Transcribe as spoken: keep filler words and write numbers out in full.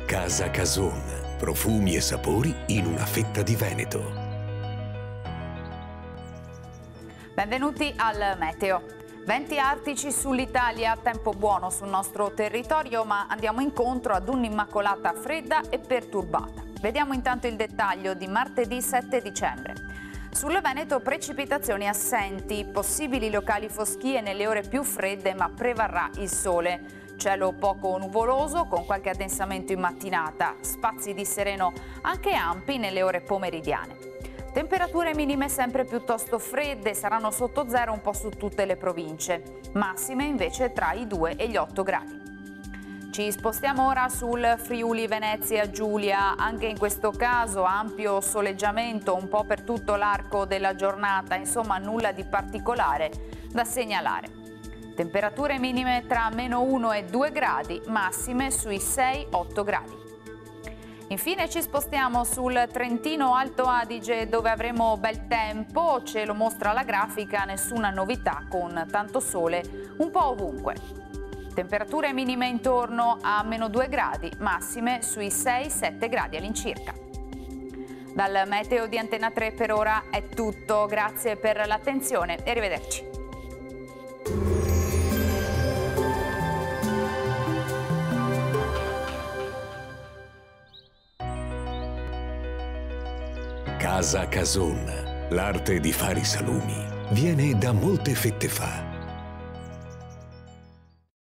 Casa Cason, profumi e sapori in una fetta di Veneto. Benvenuti al Meteo. Venti artici sull'Italia, tempo buono sul nostro territorio, ma andiamo incontro ad un'immacolata fredda e perturbata. Vediamo intanto il dettaglio di martedì sette dicembre. Sul Veneto precipitazioni assenti, possibili locali foschie nelle ore più fredde, ma prevarrà il sole. Cielo poco nuvoloso con qualche addensamento in mattinata, spazi di sereno anche ampi nelle ore pomeridiane. Temperature minime sempre piuttosto fredde, saranno sotto zero un po' su tutte le province, massime invece tra i due e gli otto gradi. Ci spostiamo ora sul Friuli Venezia Giulia, anche in questo caso ampio soleggiamento un po' per tutto l'arco della giornata, insomma nulla di particolare da segnalare. Temperature minime tra meno uno e due gradi, massime sui sei otto gradi. Infine ci spostiamo sul Trentino Alto Adige dove avremo bel tempo, ce lo mostra la grafica, nessuna novità con tanto sole un po' ovunque. Temperature minime intorno a meno due gradi, massime sui sei sette gradi all'incirca. Dal meteo di Antena tre per ora è tutto, grazie per l'attenzione e arrivederci. Casa Cason, l'arte di fare i salumi, viene da molte fette fa.